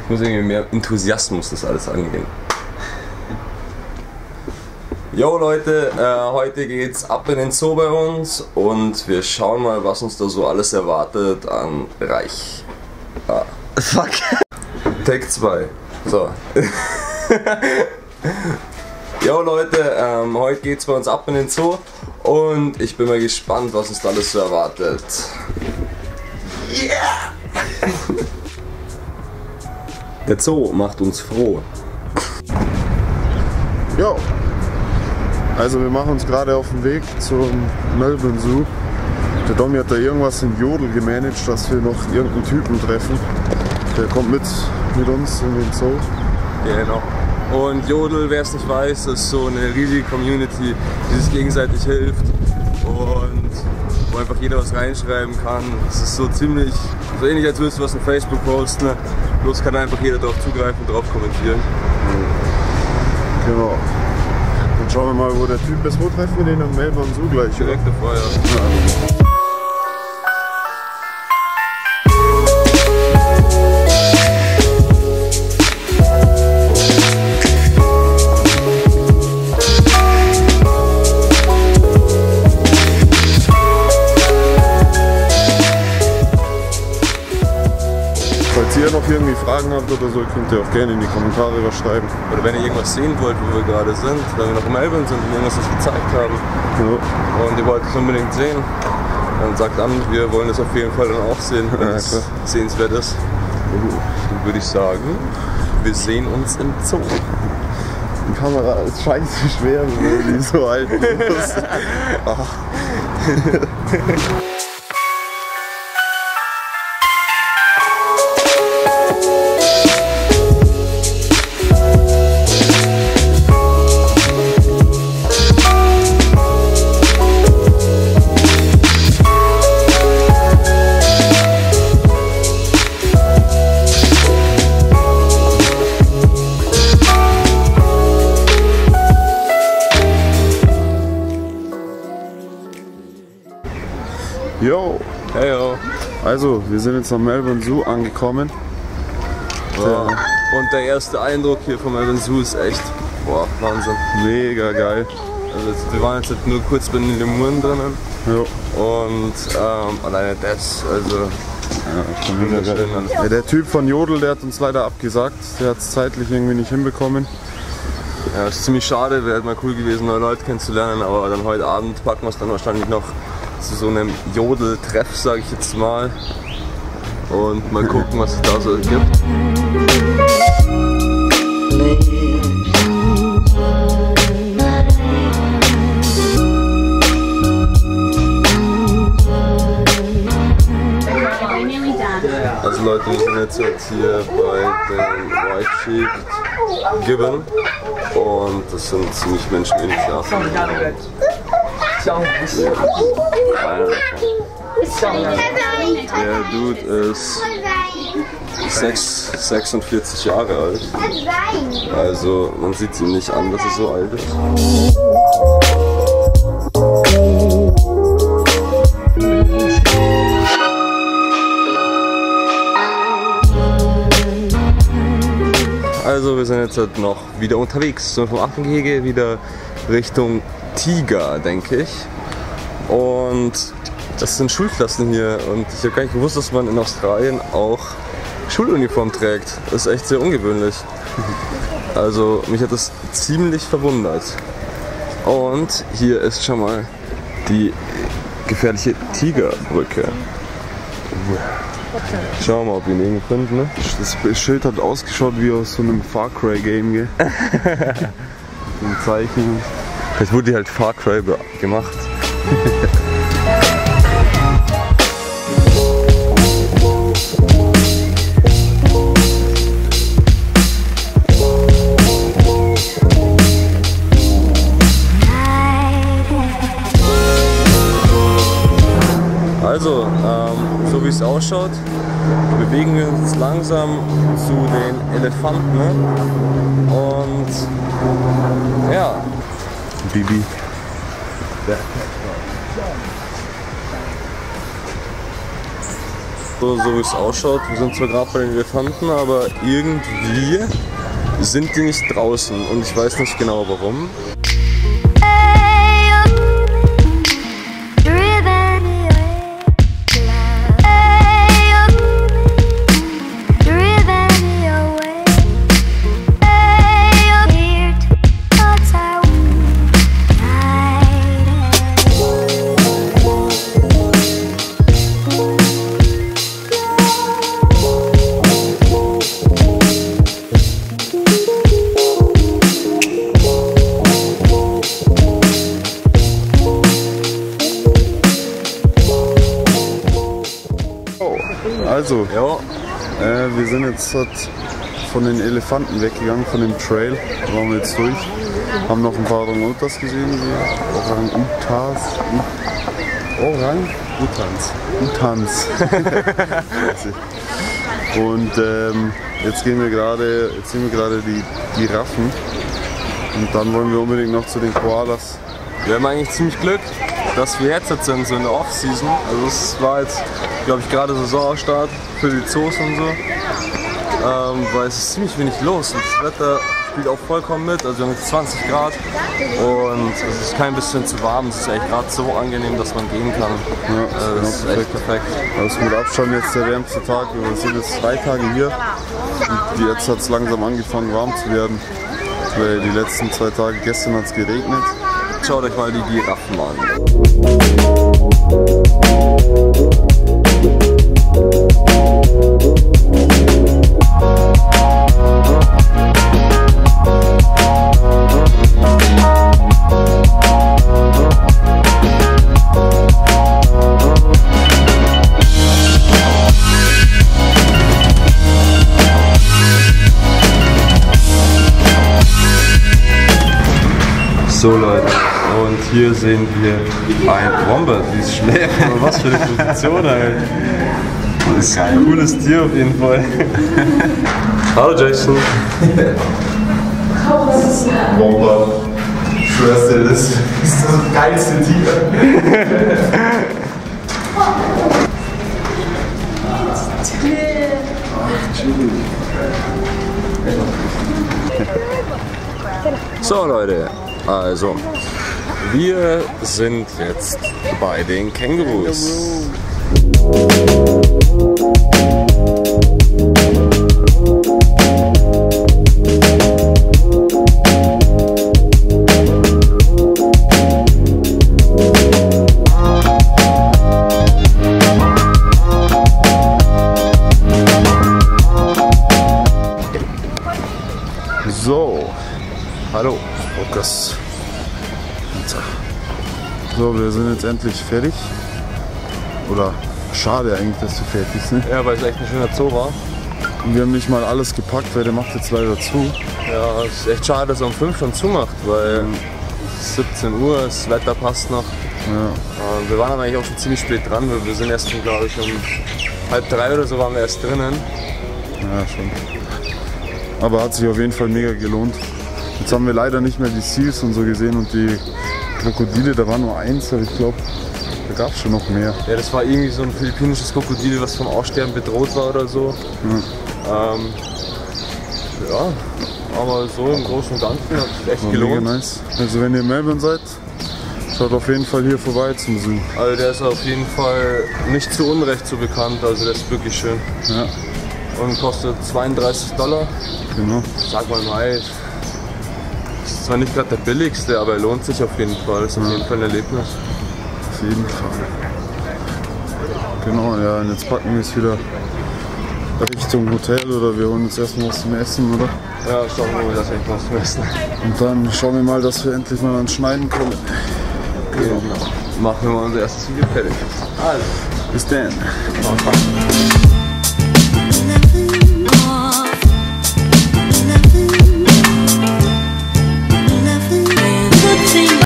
Ich muss irgendwie mehr Enthusiasmus das alles angehen. Jo Leute, heute geht's ab in den Zoo bei uns und wir schauen mal, was uns da so alles erwartet an Reich. Ah. Fuck. Take 2. So. Jo Leute, heute geht's bei uns ab in den Zoo und ich bin mal gespannt, was uns da alles so erwartet. Yeah! Der Zoo macht uns froh. Jo, also wir machen uns gerade auf den Weg zum Melbourne Zoo. Der Domi hat da irgendwas in Jodel gemanagt, dass wir noch irgendeinen Typen treffen. Der kommt mit uns in den Zoo. Genau. Und Jodel, wer es nicht weiß, ist so eine riesige Community, die sich gegenseitig hilft und wo einfach jeder was reinschreiben kann. Es ist so ziemlich, so ähnlich als würdest du was in Facebook posten, ne? Bloß kann einfach jeder darauf zugreifen und drauf kommentieren. Genau. Dann schauen wir mal, wo der Typ ist. Wo treffen wir den am Melbourne Zoo gleich? Direkt davor, ja. Falls ihr noch irgendwie Fragen habt oder so, könnt ihr auch gerne in die Kommentare was schreiben. Oder wenn ihr irgendwas sehen wollt, wo wir gerade sind, wenn wir noch in Melbourne sind und irgendwas uns gezeigt haben Ja. und ihr wollt es unbedingt sehen, dann sagt an, wir wollen es auf jeden Fall dann auch sehen, wenn es sehenswert ist. Dann würde ich sagen, wir sehen uns im Zoo. Die Kamera ist scheiße schwer, weil die so alt ist. Yo! Hey yo. Also, wir sind jetzt am Melbourne Zoo angekommen. Ja. Und der erste Eindruck hier vom Melbourne Zoo ist echt, boah, Wahnsinn. Mega geil. Also wir waren jetzt nur kurz bei den Lemuren drinnen Ja. und alleine das, also Schon mega geil. schön alles. Ja, der Typ von Jodel, der hat uns leider abgesagt. Der hat es zeitlich irgendwie nicht hinbekommen. Ja, ist ziemlich schade, wäre halt mal cool gewesen, neue Leute kennenzulernen, aber dann heute Abend packen wir es dann wahrscheinlich noch zu so einem Jodel-Treff, sage ich jetzt mal. Und mal gucken, was es da so gibt. Also Leute, wir sind jetzt hier bei den White Sheep Gibbon und das sind ziemlich menschenähnliche Affen. Der Dude ist 46 Jahre alt, also man sieht es ihm nicht an, dass er so alt ist. Also wir sind jetzt halt noch wieder unterwegs, sind vom Affengehege wieder Richtung Tiger, denke ich. Und das sind Schulklassen hier und ich habe gar nicht gewusst, dass man in Australien auch Schuluniform trägt. Das ist echt sehr ungewöhnlich. Also mich hat das ziemlich verwundert. Und hier ist schon mal die gefährliche Tigerbrücke. Schauen wir mal, ob wir ihn irgendwie finden. Ne? Das Schild hat ausgeschaut wie aus so einem Far Cry Game, gell? Ein Zeichen. Vielleicht wurde die halt Far Cry gemacht. Also, so wie es ausschaut, bewegen wir uns langsam zu den Elefanten. Ne? Und ja. Bibi. So wie es ausschaut, wir sind zwar gerade bei den Elefanten, aber irgendwie sind die nicht draußen und ich weiß nicht genau warum. Also, Ja, wir sind jetzt von den Elefanten weggegangen, von dem Trail. Da waren wir jetzt durch. Haben noch ein paar Orang-Utas gesehen, die Orang-Utans. Und jetzt sehen wir gerade die Giraffen. Und dann wollen wir unbedingt noch zu den Koalas. wir haben eigentlich ziemlich Glück, dass wir jetzt sind, so in der Off-Season. Also es war jetzt, glaube ich, gerade Saisonstart für die Zoos und so. Weil es ist ziemlich wenig los und das Wetter spielt auch vollkommen mit. Also wir haben jetzt 20 Grad und es ist kein bisschen zu warm. Es ist echt gerade so angenehm, dass man gehen kann. Ja, Das ist echt perfekt. Das ist mit Abstand jetzt der wärmste Tag. Wir sind jetzt 3 Tage hier und jetzt hat es langsam angefangen warm zu werden. Weil die letzten 2 Tage, gestern hat es geregnet. Schaut euch mal die Giraffen an. So Leute, und hier sehen wir ein Wombat, wie es schläft. Was für eine Position, ey. Das ist ein cooles Tier auf jeden Fall. Hallo Jason. Wombat. Ich schwör's dir, das ist das geilste Tier. So Leute, also wir sind jetzt bei den Kängurus. So, Hallo. Fokus. So, wir sind jetzt endlich fertig. Oder schade eigentlich, dass wir fertig sind. Ja, weil es echt ein schöner Zoo war. Und wir haben nicht mal alles gepackt, weil der macht jetzt leider zu. Ja, es ist echt schade, dass er um 5 schon zumacht, weil es ist 17 Uhr, das Wetter passt noch. Ja. Wir waren aber eigentlich auch schon ziemlich spät dran, weil wir sind erst, glaube ich, um 2:30 oder so waren wir erst drinnen. Ja, schon. Aber hat sich auf jeden Fall mega gelohnt. Jetzt haben wir leider nicht mehr die Seals und so gesehen und die Krokodile, da war nur eins, aber ich glaube, da gab es schon noch mehr. Ja, das war irgendwie so ein philippinisches Krokodil, was vom Aussterben bedroht war oder so. Ja, aber so im Großen und Ganzen hat es echt War gelohnt. mega nice. Also wenn ihr in Melbourne seid, schaut auf jeden Fall hier vorbei zum Zoo. Also der ist auf jeden Fall nicht zu Unrecht so bekannt, also der ist wirklich schön. Ja, Und kostet $32. genau. Sag mal, ist zwar nicht gerade der billigste, aber er lohnt sich auf jeden Fall. Ist auf jeden Fall ein Erlebnis. Auf jeden Fall. Genau, ja, und jetzt packen wir es wieder Richtung Hotel oder wir holen uns erstmal was zum Essen, oder? Ja, schauen wir mal, dass wir was zum Essen. Und dann schauen wir mal, dass wir endlich mal ans Schneiden kommen. Genau. Machen wir mal unser erstes Video fertig. Also, bis dann.